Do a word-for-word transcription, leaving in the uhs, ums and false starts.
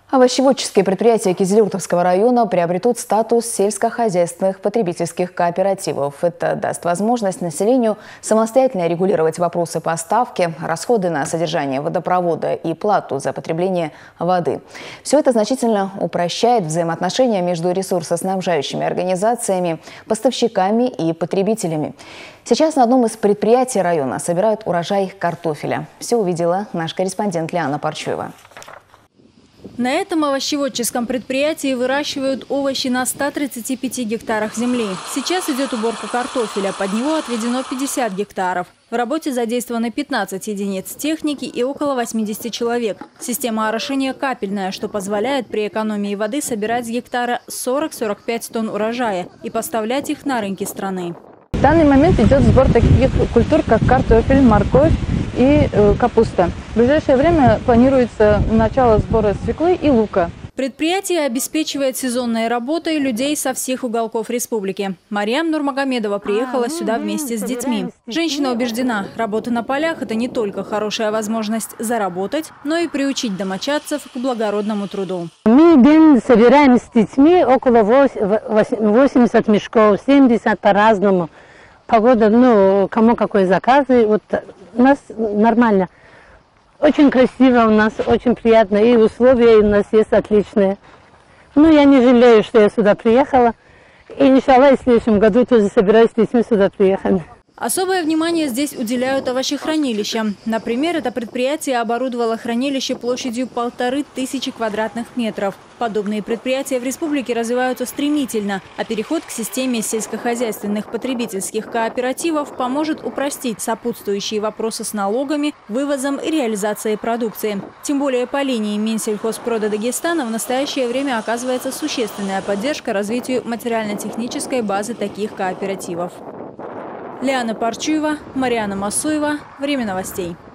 Овощеводческие предприятия Кизилюртовского района приобретут статус сельскохозяйственных потребительских кооперативов. Это даст возможность населению самостоятельно регулировать вопросы поставки, расходы на содержание водопровода и плату за потребление воды. Все это значительно упрощает взаимоотношения между ресурсоснабжающими организациями, поставщиками и потребителями. Сейчас на одном из предприятий района собирают урожай картофеля. Все увидела наш корреспондент Лиана Парчуева. На этом овощеводческом предприятии выращивают овощи на ста тридцати пяти гектарах земли. Сейчас идет уборка картофеля, под него отведено пятьдесят гектаров. В работе задействованы пятнадцать единиц техники и около восьмидесяти человек. Система орошения капельная, что позволяет при экономии воды собирать с гектара сорок — сорок пять тонн урожая и поставлять их на рынки страны. В данный момент идет сбор таких культур, как картофель, морковь и э, капуста. В ближайшее время планируется начало сбора свеклы и лука. Предприятие обеспечивает сезонной работой людей со всех уголков республики. Мариам Нурмагомедова приехала сюда вместе с детьми. Женщина убеждена, работа на полях – это не только хорошая возможность заработать, но и приучить домочадцев к благородному труду. Мы день собираем с детьми около восьмидесяти мешков, семьдесят по-разному. Погода, ну, кому какой заказы. Вот у нас нормально. Очень красиво у нас, очень приятно. И условия у нас есть отличные. Ну, я не жалею, что я сюда приехала. И, иншаллах, в следующем году тоже собираюсь с детьми сюда приехать. Особое внимание здесь уделяют овощехранилищам. Например, это предприятие оборудовало хранилище площадью полторы тысячи квадратных метров. Подобные предприятия в республике развиваются стремительно, а переход к системе сельскохозяйственных потребительских кооперативов поможет упростить сопутствующие вопросы с налогами, вывозом и реализацией продукции. Тем более по линии Минсельхозпрода Дагестана в настоящее время оказывается существенная поддержка развитию материально-технической базы таких кооперативов. Лиана Парчуева, Мариана Масуева. Время новостей.